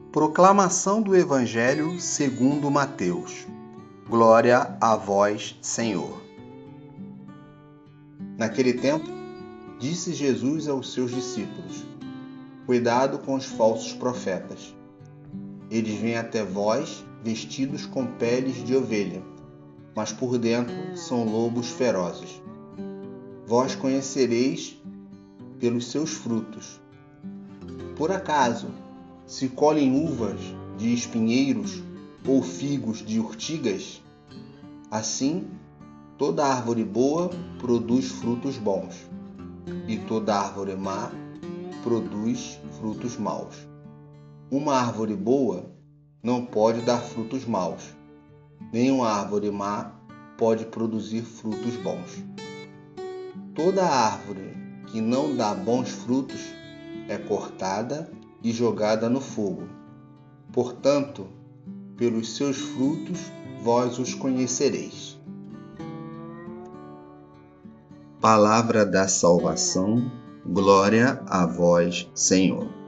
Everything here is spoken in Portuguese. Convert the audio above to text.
Proclamação do Evangelho segundo Mateus. Glória a vós, Senhor. Naquele tempo, disse Jesus aos seus discípulos: Cuidado com os falsos profetas. Eles vêm até vós vestidos com peles de ovelha, mas por dentro são lobos ferozes. Vós conhecereis pelos seus frutos. Por acaso, se colhem uvas de espinheiros ou figos de urtigas? Assim, toda árvore boa produz frutos bons, e toda árvore má produz frutos maus. Uma árvore boa não pode dar frutos maus, nem uma árvore má pode produzir frutos bons. Toda árvore que não dá bons frutos é cortada e jogada no fogo. Portanto, pelos seus frutos vós os conhecereis. Palavra da salvação, glória a vós, Senhor.